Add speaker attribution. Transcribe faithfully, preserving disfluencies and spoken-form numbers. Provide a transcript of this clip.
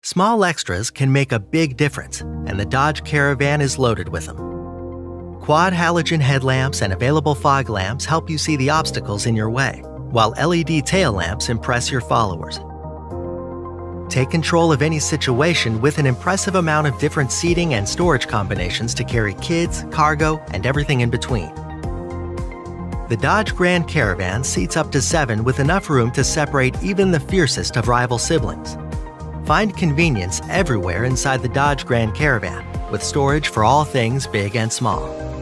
Speaker 1: Small extras can make a big difference, and the Dodge Caravan is loaded with them. Quad halogen headlamps and available fog lamps help you see the obstacles in your way, while L E D tail lamps impress your followers. Take control of any situation with an impressive amount of different seating and storage combinations to carry kids, cargo, and everything in between. The Dodge Grand Caravan seats up to seven with enough room to separate even the fiercest of rival siblings. Find convenience everywhere inside the Dodge Grand Caravan, with storage for all things big and small.